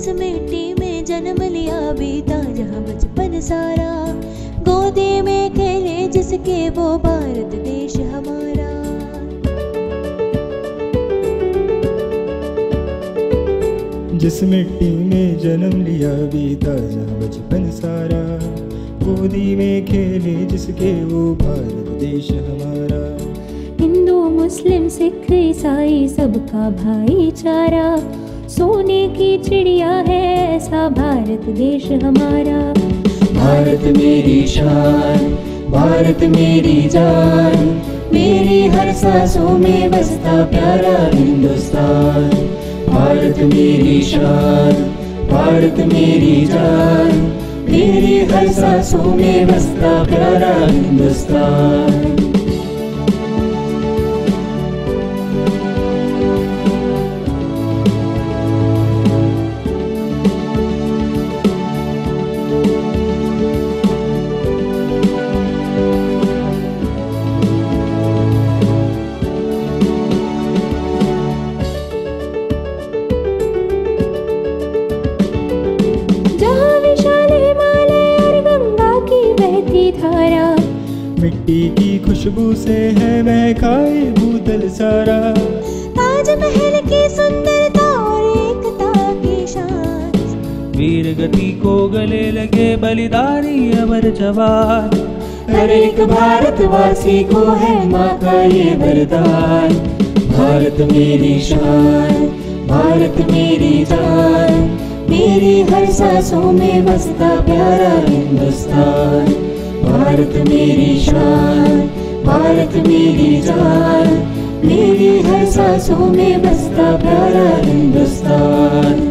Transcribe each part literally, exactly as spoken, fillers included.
जिस मिट्टी में जन्म लिया बीता जहाँ बचपन सारा, गोदी में खेले जिसके वो भारत देश हमारा। जिस मिट्टी में जन्म लिया बीता जहाँ बचपन सारा, गोदी में खेले जिसके वो भारत देश हमारा। हिंदू मुस्लिम सिख ईसाई सबका भाईचारा, सोने की चिड़िया है ऐसा भारत देश हमारा। भारत मेरी शान, भारत मेरी जान, मेरी हर सांसों में बसता प्यारा हिंदुस्तान। भारत मेरी शान, भारत मेरी जान, मेरी हर सांसों में बसता प्यारा हिंदुस्तान। मिट्टी की खुशबू से है महकाए भूतल सारा, ताजमहल की सुंदरता और एकता की शान। वीर गति को गले लगे बलिदानी अमर जवान, हर एक भारतवासी को है माँ का ये वरदान। भारत मेरी शान, भारत मेरी जान, मेरी हर सांसों में बसता प्यारा हिंदुस्तान। भारत मेरी शान, भारत मेरी जान, मेरी हर सांसों में बसता प्यारा हिंदुस्तान।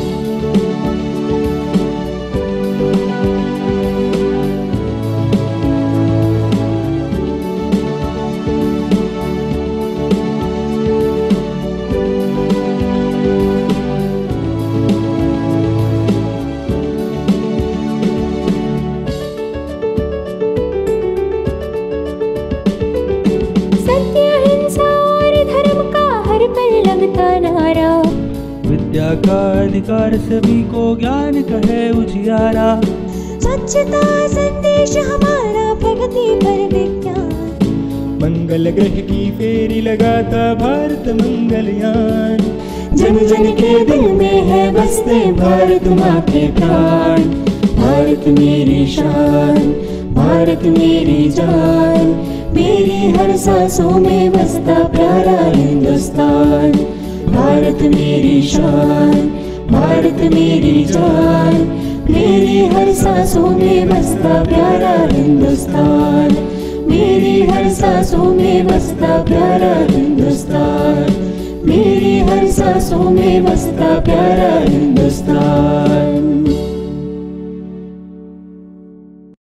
विद्या का अधिकार सभी को ज्ञान का है उजियारा, स्वच्छता संदेश हमारा प्रगति पर विज्ञान। मंगल ग्रह की फेरी लगाता भारत मंगलयान, जन जन के दिल में है बसते भारत माँ के प्राण। भारत मेरी शान, भारत मेरी जान, मेरी हर सांसों में बसता प्यारा हिंदुस्तान। भारत मेरी शान, भारत मेरी जान, मेरी हर सांसों में बसता प्यारा हिंदुस्तान। मेरी हर सांसों में बसता प्यारा हिंदुस्तान, मेरी हर सांसों में बसता प्यारा